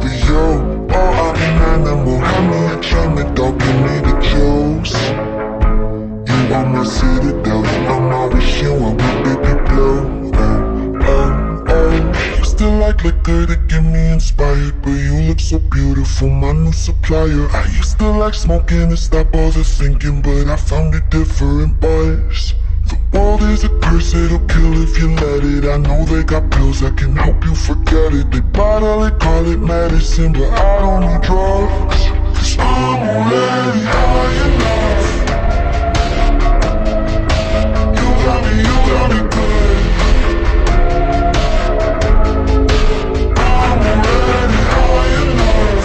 for you. Oh, I'm an animal, hand me a trim, dog, give me the juice. You are my citadel, you are my wish, you are my baby blue. Oh, oh, oh. You still like liquor to get me inspired, but you look so beautiful, my new supplier. I used to like smoking to stop all the thinking, but I found a different buzz. The world is a curse, it'll kill if you let it. I know they got pills that can help you forget it. They bottle it, call it medicine, but I don't need drugs, 'cause I'm already high enough. You got me good. I'm already high enough.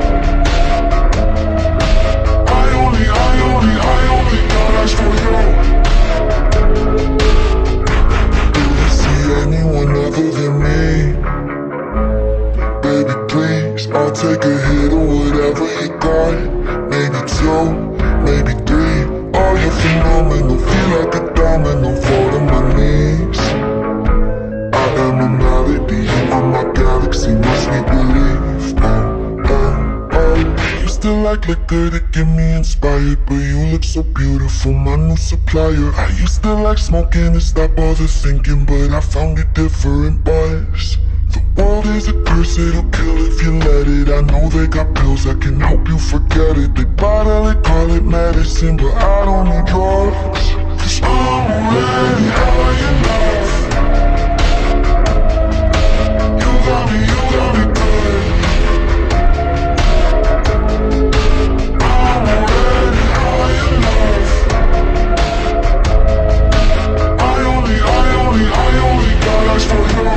I only got eyes for you. Anyone other than me? Baby, please, I'll take a hit of whatever you got. Maybe two, maybe three. Oh, you're phenomenal, feel like a domino, fall to my knees. I am a melody, you are my galaxy, must we believe? Oh, oh, oh. You still like liquor to get me inspired, but you look so beautiful, my new supplier. I used to like smoking to stop all the thinking, but I found a different buzz. The world is a curse, it'll kill if you let it. I know they got pills that can help you forget it. They bottle it, call it medicine, but I don't need drugs, 'cause I'm already high enough. You got me good. I'm already high enough. I only got eyes for you.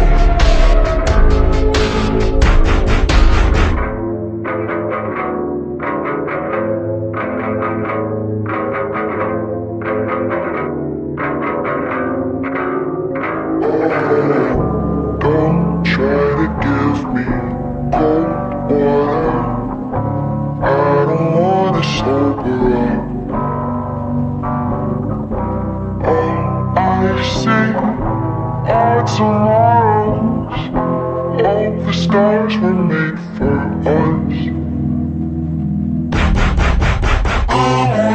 Don't try to give me cold water, I don't wanna sober up. All I see are tomorrows. All the stars were made for us. I'm